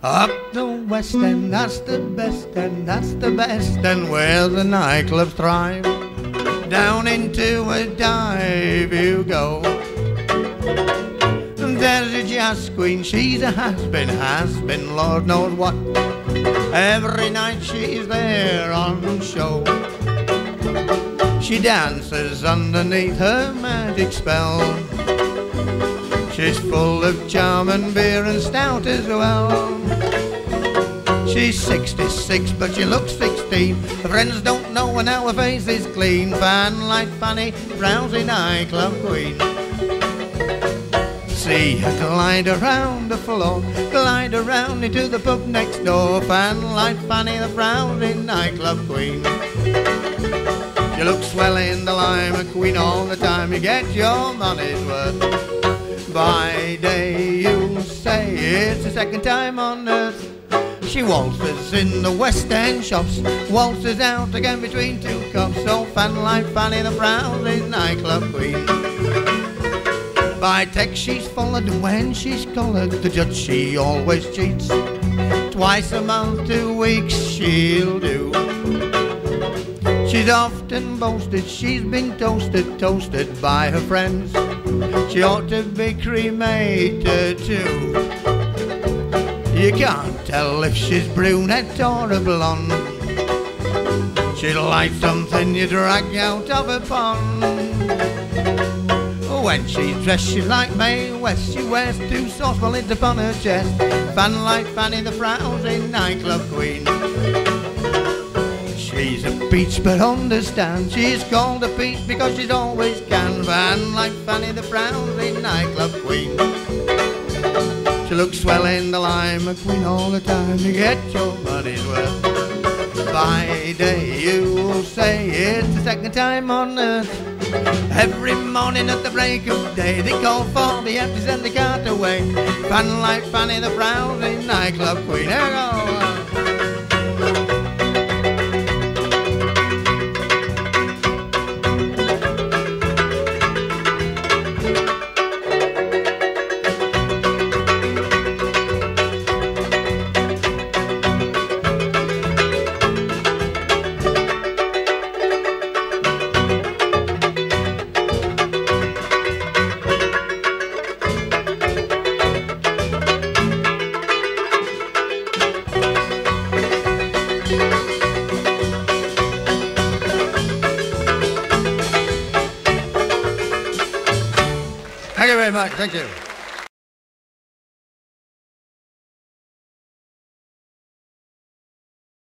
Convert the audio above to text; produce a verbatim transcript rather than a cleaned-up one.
Up the West End, that's the best, and that's the best, and where the nightclubs thrive. Down into a dive you go. There's a jazz queen, she's a has-been, has-been, Lord knows what. Every night she's there on show. She dances underneath her magic spell. She's full of charm and beer and stout as well. She's sixty-six but she looks sixteen. Her friends don't know and now her face is clean. Fan like Fanny, frowsy nightclub queen. See her glide around the floor, glide around into the pub next door. Fan like Fanny, the frowsy nightclub queen. You look swell in the lime, a queen all the time. You get your money's worth. By day you say it's the second time on earth. She waltzes in the West End shops, waltzes out again between two cups. So fan like Fanny, the frowsy nightclub queen. By text she's followed when she's collared. The judge she always cheats. Twice a month, two weeks she'll do. She's often boasted, she's been toasted, toasted by her friends. She ought to be cremated too. You can't tell if she's brunette or a blonde. She's like something you drag out of a pond. When she's dressed she's like Mae West. She wears two sauce bullets upon her chest. Fan like Fanny, the frowsy nightclub queen. She's a peach but understand, she's called a peach because she's always can. Fan like Fanny, the frowsy nightclub queen. She looks swell in the lime, a queen all the time. You get your money's worth. By day you'll say it's the second time on earth. Every morning at the break of day they call for the empties and the cart away. Fan like Fanny, the frowsy nightclub queen. Here we go. Thank you very much. Thank you.